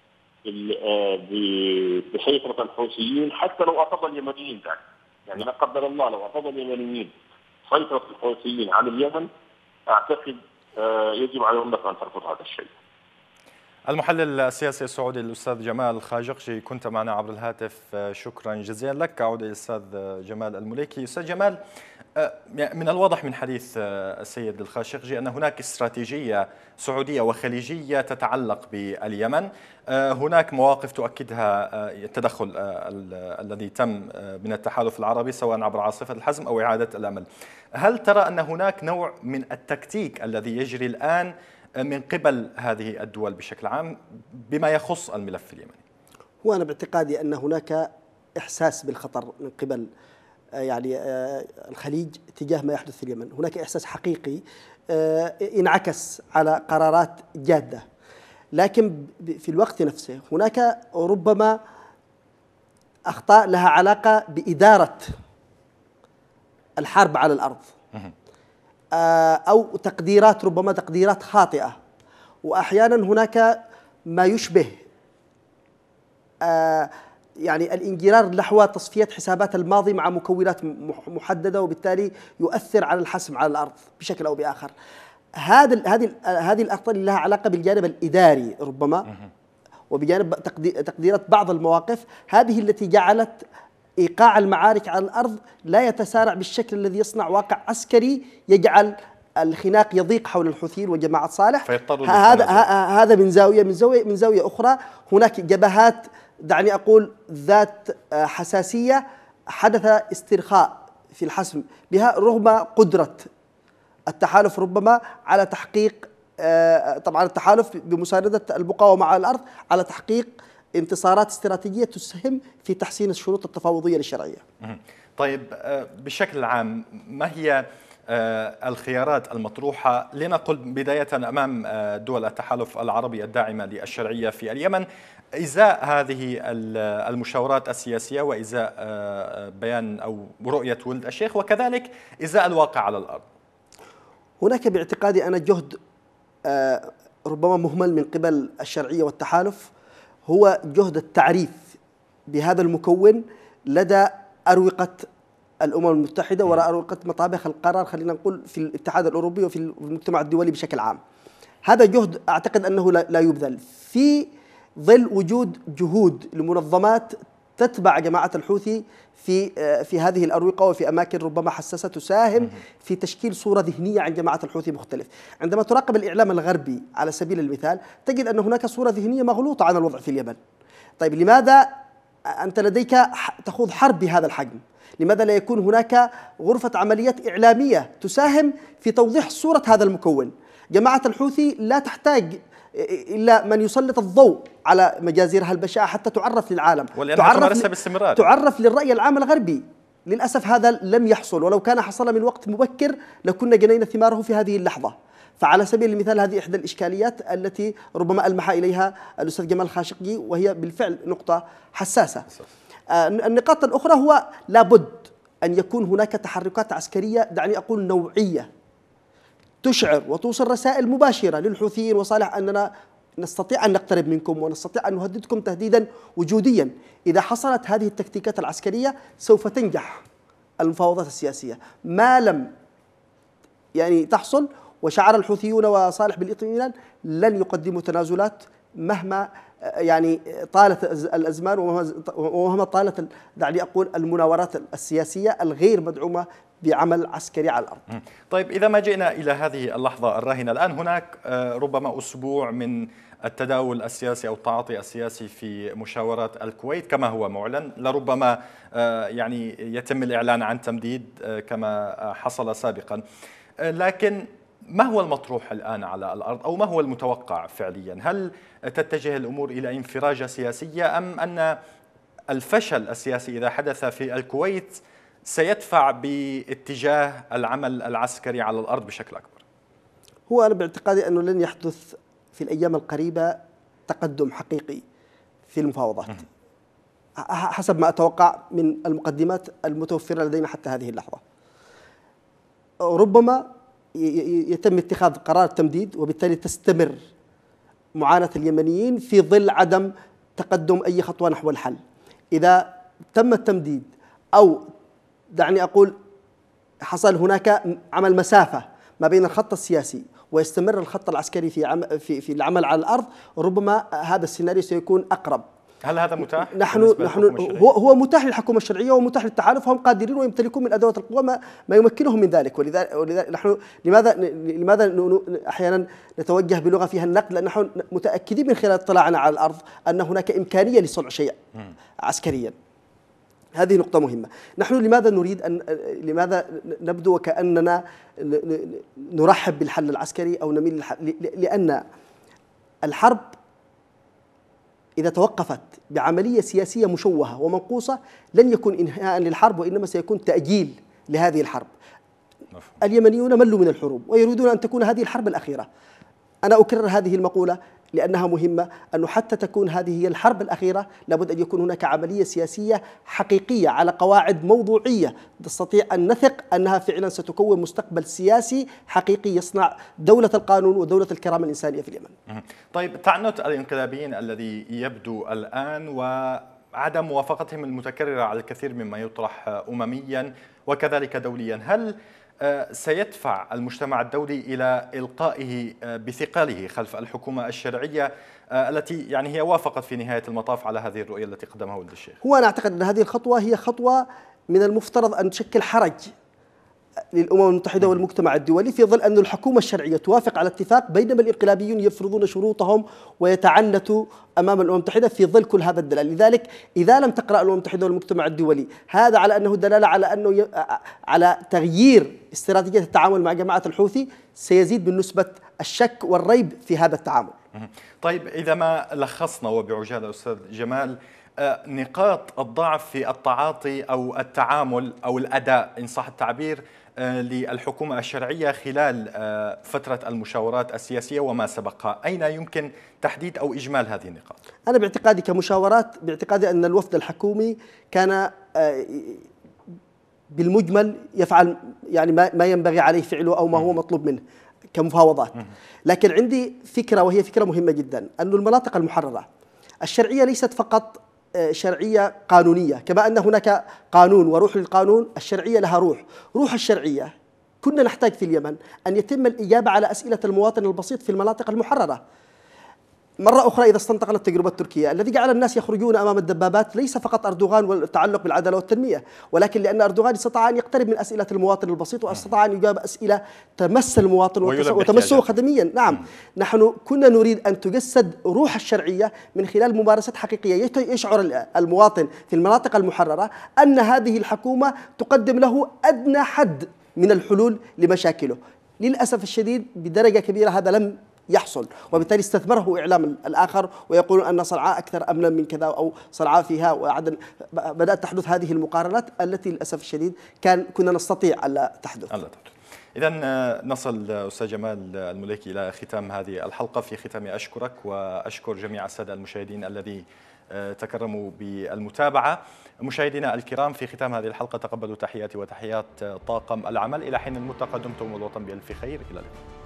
Speaker 5: بسيطرة الحوثيين حتى لو أطلب اليمنيين ذلك. يعني لا قدر الله لو أطلب اليمنيين سيطرة الحوثيين على اليمن، أعتقد يجب على الأمة أن ترفض هذا الشيء.
Speaker 1: المحلل السياسي السعودي الأستاذ جمال خاشقجي كنت معنا عبر الهاتف، شكرا جزيلا لك. أعود إلى الأستاذ جمال المليكي. أستاذ جمال، من الواضح من حديث السيد الخاشقجي أن هناك استراتيجية سعودية وخليجية تتعلق باليمن، هناك مواقف تؤكدها التدخل الذي تم من التحالف العربي سواء عبر عاصفة الحزم أو إعادة الأمل. هل ترى أن هناك نوع من التكتيك الذي يجري الآن من قبل هذه الدول بشكل عام بما يخص الملف اليمني؟
Speaker 3: وأنا باعتقادي أن هناك إحساس بالخطر من قبل يعني الخليج تجاه ما يحدث في اليمن. هناك إحساس حقيقي انعكس على قرارات جادة، لكن في الوقت نفسه هناك ربما أخطاء لها علاقة بإدارة الحرب على الأرض، أو تقديرات ربما تقديرات خاطئة، وأحيانا هناك ما يشبه يعني الانجرار نحو تصفية حسابات الماضي مع مكونات محددة، وبالتالي يؤثر على الحسم على الأرض بشكل أو بآخر. هذه الأخطاء لها علاقة بالجانب الإداري ربما، وبجانب تقديرات بعض المواقف، هذه التي جعلت إيقاع المعارك على الأرض لا يتسارع بالشكل الذي يصنع واقع عسكري يجعل الخناق يضيق حول الحوثيين وجماعة صالح. هذا من زاوية أخرى. هناك جبهات دعني أقول ذات حساسية حدث استرخاء في الحسم بها رغم قدرة التحالف ربما على تحقيق، طبعا التحالف بمساندة المقاومة على الأرض على تحقيق انتصارات استراتيجية تسهم في تحسين الشروط التفاوضية للشرعية.
Speaker 1: طيب، بشكل عام ما هي الخيارات المطروحة لنقل بداية أمام دول التحالف العربي الداعمة للشرعية في اليمن إزاء هذه المشاورات السياسية وإزاء بيان أو رؤية ولد الشيخ، وكذلك إزاء الواقع على الأرض؟
Speaker 3: هناك باعتقادي أنا جهد ربما مهمل من قبل الشرعية والتحالف، هو جهد التعريف بهذا المكون لدى أروقة الأمم المتحدة وأروقة مطابخ القرار، خلينا نقول في الاتحاد الأوروبي وفي المجتمع الدولي بشكل عام. هذا جهد أعتقد أنه لا يبذل في ظل وجود جهود لمنظمات تتبع جماعة الحوثي في هذه الأروقة وفي أماكن ربما حساسة تساهم في تشكيل صورة ذهنية عن جماعة الحوثي مختلف. عندما تراقب الإعلام الغربي على سبيل المثال تجد أن هناك صورة ذهنية مغلوطة عن الوضع في اليمن. طيب، لماذا أنت لديك تخوض حرب بهذا الحجم؟ لماذا لا يكون هناك غرفة عمليات إعلامية تساهم في توضيح صورة هذا المكون؟ جماعة الحوثي لا تحتاج إلا من يسلط الضوء على مجازرها البشعة حتى تعرف للعالم، تعرف للرأي العام الغربي. للأسف هذا لم يحصل، ولو كان حصل من وقت مبكر لكنا جنينا ثماره في هذه اللحظة. فعلى سبيل المثال هذه إحدى الإشكاليات التي ربما ألمح إليها الأستاذ جمال خاشقجي، وهي بالفعل نقطة حساسة. النقاط الأخرى هو لابد أن يكون هناك تحركات عسكرية دعني أقول نوعية تشعر وتوصل رسائل مباشرة للحوثيين وصالح أننا نستطيع أن نقترب منكم ونستطيع أن نهددكم تهديدا وجوديا. إذا حصلت هذه التكتيكات العسكرية سوف تنجح المفاوضات السياسية. ما لم يعني تحصل وشعر الحوثيون وصالح بالاطمئنان لن يقدموا تنازلات مهما يعني طالت الأزمان ومهما طالت دعني أقول المناورات السياسية الغير مدعومة بعمل عسكري على الأرض.
Speaker 1: طيب إذا ما جئنا إلى هذه اللحظة الراهنة الآن، هناك ربما أسبوع من التداول السياسي أو التعاطي السياسي في مشاورات الكويت كما هو معلن، لربما يعني يتم الإعلان عن تمديد كما حصل سابقا، لكن ما هو المطروح الآن على الأرض أو ما هو المتوقع فعليا؟ هل تتجه الأمور إلى انفراجة سياسية أم أن الفشل السياسي إذا حدث في الكويت سيدفع باتجاه العمل العسكري على الأرض بشكل أكبر؟
Speaker 3: هو أنا باعتقادي أنه لن يحدث في الأيام القريبة تقدم حقيقي في المفاوضات حسب ما أتوقع من المقدمات المتوفرة لدينا حتى هذه اللحظة. ربما يتم اتخاذ قرار تمديد وبالتالي تستمر معاناة اليمنيين في ظل عدم تقدم أي خطوة نحو الحل. إذا تم التمديد أو دعني أقول حصل هناك عمل مسافة ما بين الخط السياسي ويستمر الخط العسكري في العمل على الأرض، ربما هذا السيناريو سيكون أقرب.
Speaker 1: هل هذا متاح؟
Speaker 3: نحن هو متاح للحكومة الشرعية ومتاح للتحالف، وهم قادرين ويمتلكون من أدوات القوة ما يمكنهم من ذلك. ولذلك نحن لماذا أحيانا نتوجه بلغة فيها النقد؟ لأن نحن متأكدين من خلال اطلاعنا على الأرض أن هناك إمكانية لصنع شيء عسكريا. هذه نقطة مهمة. نحن لماذا نبدو وكأننا نرحب بالحل العسكري أو نميل للحل؟ لأن الحرب إذا توقفت بعملية سياسية مشوهة ومنقوصة لن يكون إنهاء للحرب، وإنما سيكون تأجيل لهذه الحرب. اليمنيون ملوا من الحروب ويريدون أن تكون هذه الحرب الأخيرة. أنا أكرر هذه المقولة لأنها مهمة، أنه حتى تكون هذه هي الحرب الأخيرة لابد أن يكون هناك عملية سياسية حقيقية على قواعد موضوعية نستطيع أن نثق أنها فعلا ستكون مستقبل سياسي حقيقي يصنع دولة القانون ودولة الكرامة الإنسانية في اليمن.
Speaker 1: طيب، تعنت الانقلابيين الذي يبدو الآن وعدم موافقتهم المتكررة على الكثير مما يطرح أمميا وكذلك دوليا، هل سيدفع المجتمع الدولي إلى إلقائه بثقله خلف الحكومة الشرعية التي يعني هي وافقت في نهاية المطاف على هذه الرؤية التي قدمها ولد الشيخ؟
Speaker 3: هو أنا أعتقد أن هذه الخطوة هي خطوة من المفترض أن تشكل حرج للأمم المتحدة والمجتمع الدولي في ظل أن الحكومة الشرعية توافق على اتفاق، بينما الانقلابيون يفرضون شروطهم ويتعنتوا أمام الأمم المتحدة في ظل كل هذا الدلال. لذلك إذا لم تقرأ الأمم المتحدة والمجتمع الدولي هذا على أنه دلالة على أنه على تغيير استراتيجية التعامل مع جماعة الحوثي، سيزيد من نسبة الشك والريب في هذا التعامل.
Speaker 1: طيب، إذا ما لخصنا وبعجالة أستاذ جمال نقاط الضعف في التعاطي أو التعامل أو الأداء إن صح التعبير للحكومة الشرعية خلال فترة المشاورات السياسية وما سبقها، أين يمكن تحديد أو إجمال هذه النقاط؟
Speaker 3: أنا باعتقادي كمشاورات، باعتقادي أن الوفد الحكومي كان بالمجمل يفعل يعني ما ينبغي عليه فعله أو ما هو مطلوب منه كمفاوضات. لكن عندي فكرة وهي فكرة مهمة جدا، أن المناطق المحررة الشرعية ليست فقط شرعية قانونية، كما أن هناك قانون وروح للقانون، الشرعية لها روح الشرعية. كنا نحتاج في اليمن أن يتم الإجابة على أسئلة المواطن البسيط في المناطق المحررة. مرة أخرى إذا استنطقنا التجربة التركية، الذي جعل الناس يخرجون أمام الدبابات ليس فقط أردوغان والتعلق بالعدالة والتنمية، ولكن لأن أردوغان استطاع أن يقترب من أسئلة المواطن البسيط واستطاع أن يجاب أسئلة تمس المواطن وتمسه خدميا. نعم، نحن كنا نريد أن تجسد روح الشرعية من خلال ممارسات حقيقية يشعر المواطن في المناطق المحررة أن هذه الحكومة تقدم له أدنى حد من الحلول لمشاكله. للأسف الشديد بدرجة كبيرة هذا لم يحصل، وبالتالي استثمره إعلام الآخر ويقولون أن صنعاء أكثر أمنا من كذا أو صنعاء فيها وعدن. بدأت تحدث هذه المقارنات التي للأسف الشديد كنا نستطيع ألا تحدث.
Speaker 1: إذن نصل أستاذ جمال المليكي إلى ختام هذه الحلقة. في ختامي أشكرك وأشكر جميع السادة المشاهدين الذي تكرموا بالمتابعة. مشاهدينا الكرام، في ختام هذه الحلقة تقبلوا تحياتي وتحيات طاقم العمل. إلى حين الملتقى دمتم والوطن بألف خير. إلى اللقاء.